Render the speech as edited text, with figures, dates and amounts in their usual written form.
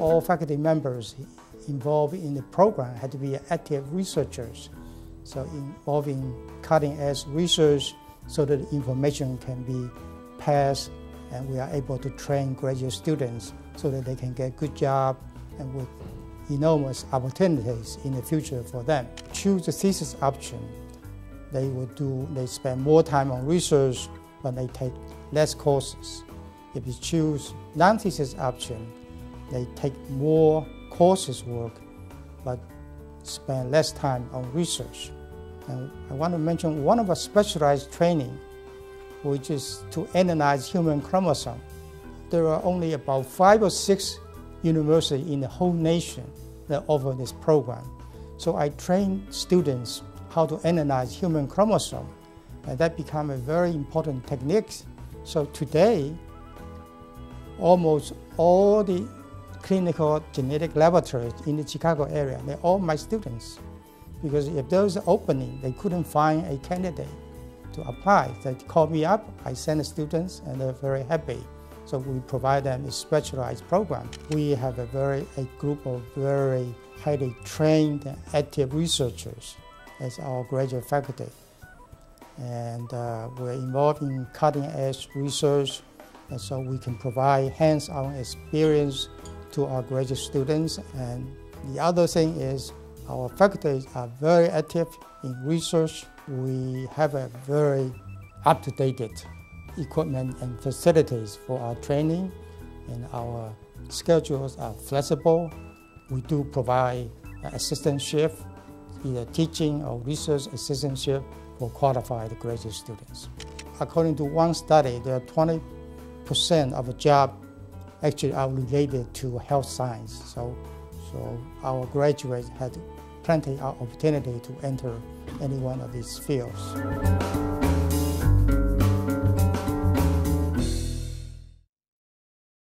all faculty members involved in the program had to be active researchers, so involving cutting-edge research so that information can be passed and we are able to train graduate students so that they can get good job and with enormous opportunities in the future for them. Choose the thesis option. They spend more time on research, but they take less courses. If you choose non-thesis option, they take more courses work, but spend less time on research. And I want to mention one of our specialized training, which is to analyze human chromosome. There are only about 5 or 6 universities in the whole nation that offer this program. So I train students how to analyze human chromosome, and that became a very important technique. So today, almost all the clinical genetic laboratories in the Chicago area, they're all my students. Because if there was an opening, they couldn't find a candidate to apply. They call me up, I send the students, and they're very happy. So we provide them a specialized program. We have a group of very highly trained and active researchers as our graduate faculty. And we're involved in cutting-edge research, and so we can provide hands-on experience to our graduate students. And the other thing is our faculty are very active in research. We have a very up-to-date equipment and facilities for our training, and our schedules are flexible. We do provide assistantship, either teaching or research assistantship for qualified graduate students. According to one study, there are 20% of the jobs actually are related to health science. So our graduates had plenty of opportunity to enter any one of these fields.